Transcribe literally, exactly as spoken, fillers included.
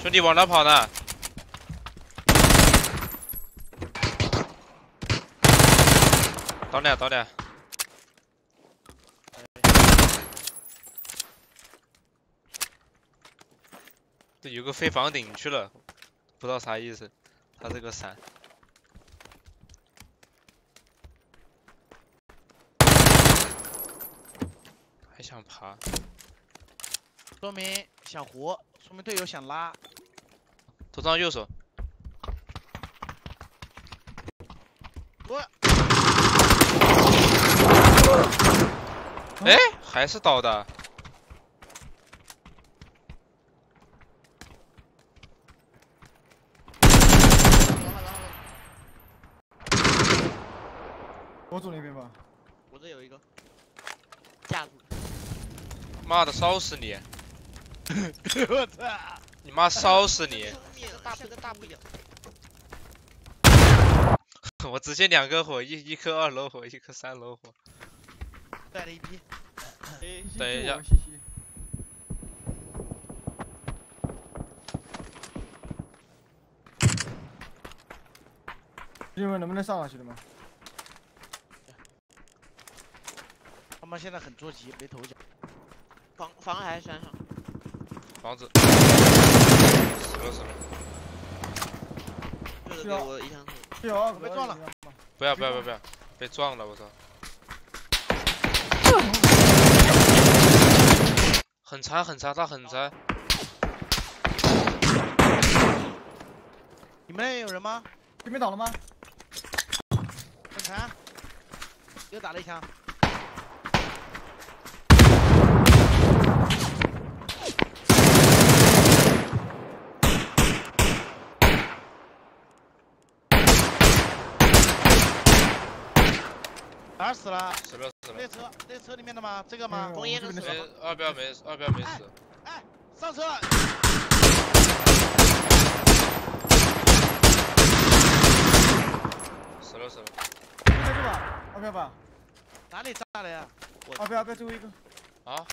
兄弟往哪跑呢？倒两倒两。这有个飞房顶去了，不知道啥意思。他这个伞。还想爬， 说明想活，说明队友想拉。 头上右手。 我。 哎，还是倒的。 我走那边吧。 我这有一个。架住。 妈的，烧死你！ 我操！ 你妈烧死你！ 大不跟大不一样。 我直接两个火，一一颗二楼火，一颗三楼火。 带了一批。 等一下。 兄弟们能不能上啊，兄弟们？ 他们现在很着急，没头奖。 房房还是山上？ 房子。死了死了。 这个给我一枪头。 队友， 被撞了。 不要不要不要不要，被撞了我操！很残很残，他很残。 你们那有人吗？ 这边倒了吗？ 很残，又打了一枪。哪儿死了？ 死了死了。 那车那车里面的吗？这个吗？ 红烟的没二标没二标没死。 哎，上车了！ 死了死了。 在这吧，二标吧。 哪里炸的呀？ 二标二标最后一个。 啊？